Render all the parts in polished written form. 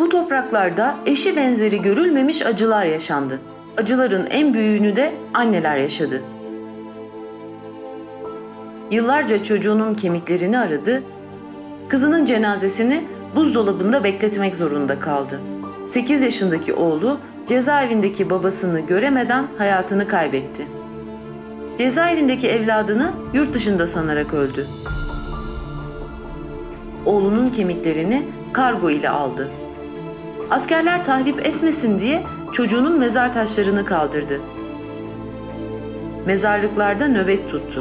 Bu topraklarda eşi benzeri görülmemiş acılar yaşandı. Acıların en büyüğünü de anneler yaşadı. Yıllarca çocuğunun kemiklerini aradı, kızının cenazesini buzdolabında bekletmek zorunda kaldı. 8 yaşındaki oğlu cezaevindeki babasını göremeden hayatını kaybetti. Cezaevindeki evladını yurt dışında sanarak öldü. Oğlunun kemiklerini kargo ile aldı. Askerler tahrip etmesin diye çocuğunun mezar taşlarını kaldırdı. Mezarlıklarda nöbet tuttu.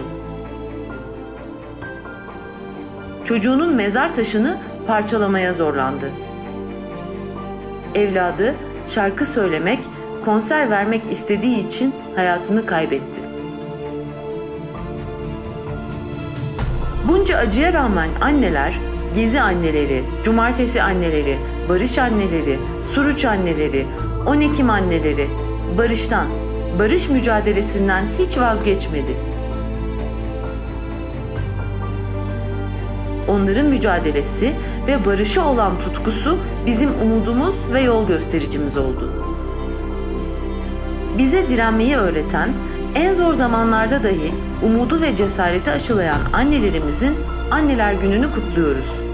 Çocuğunun mezar taşını parçalamaya zorlandı. Evladı şarkı söylemek, konser vermek istediği için hayatını kaybetti. Bunca acıya rağmen anneler, Gezi anneleri, Cumartesi anneleri, Barış anneleri, Suruç anneleri, 10 Ekim anneleri, barıştan, barış mücadelesinden hiç vazgeçmedi. Onların mücadelesi ve barışa olan tutkusu bizim umudumuz ve yol göstericimiz oldu. Bize direnmeyi öğreten, en zor zamanlarda dahi umudu ve cesareti aşılayan annelerimizin Anneler Günü'nü kutluyoruz.